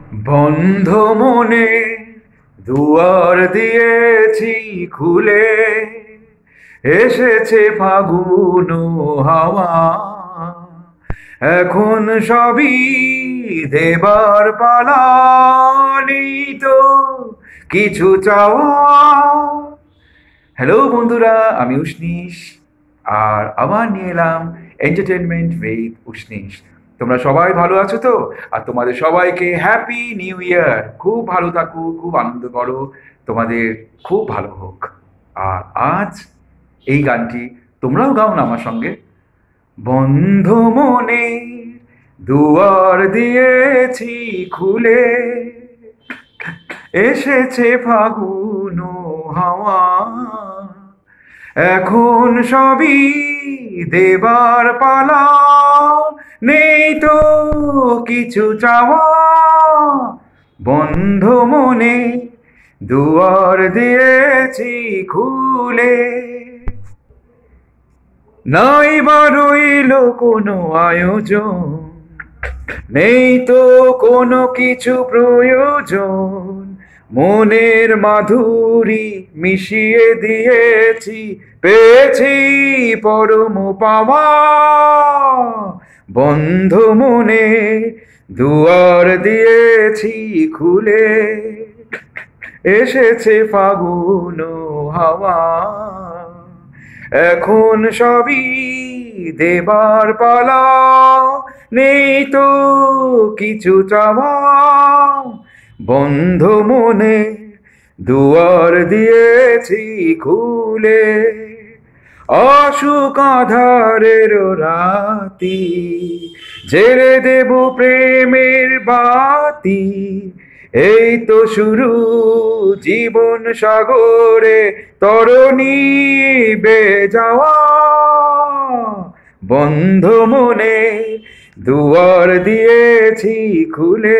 বন্ধ মনে দুয়ার দিয়েছি খুলে, এসেছে ফাগুন হাওয়া। এখন সবই দেবার পালা, নেই তো কিছু চাওয়া। হ্যালো বন্ধুরা, আমি উষ্ণীশ, আর আবার নিয়ে এলাম এন্টারটেনমেন্ট উইথ উষ্ণীশ। তোমরা সবাই ভালো আছো তো? আর তোমাদের সবাইকে হ্যাপি নিউ ইয়ার। খুব ভালো থাকো, খুব আনন্দ করো, তোমাদের খুব ভালো হোক। আর আজ এই গানটি তোমরাও গাও না আমার সঙ্গে। বন্ধ মনে দুয়ার দিয়েছি খুলে, এসেছে ফাগুন হাওয়া। এখন সবই দেবার পালা, নেই তো কিছু চাওয়া। বন্ধ মনে দুয়ার দিয়েছি খুলে, নাই বা রইল কোনো আয়োজন, নেই তো কোনো কিছু প্রয়োজন। মনের মাধুরী মিশিয়ে দিয়েছি, পেয়েছি পরম পাওয়া। বন্ধ মনে দুয়ার দিয়েছি খুলে, এসেছে ফাগুন হাওয়া। এখন সবই দেবার পালা, নেই তো কিছু চাওয়া। বন্ধ মনে দুয়ার দিয়েছি খুলে, অসুখ আধারের রাতি জেলে দেব প্রেমের বাতি। এই তো শুরু জীবন সাগরে তরণী বে যাওয়া। বন্ধ মনে দুয়ার দিয়েছি খুলে,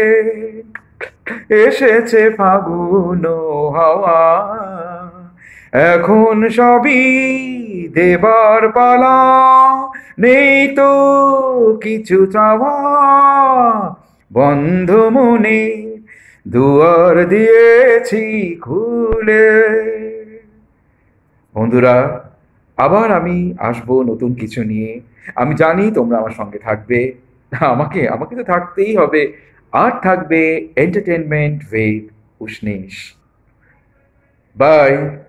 এসেছে ফাগুন হাওয়া। এখন সবই দেবার পালা, নেই তো কিছু চাওয়া। বন্ধ মনে দুয়ার দিয়েছি খুলে। বন্ধুরা, আবার আমি আসবো নতুন কিছু নিয়ে। আমি জানি তোমরা আমার সঙ্গে থাকবে, আমাকে আমাকে তো থাকতেই হবে। আর থাকবে এন্টারটেনমেন্ট উইথ উষ্ণীশ। বাই।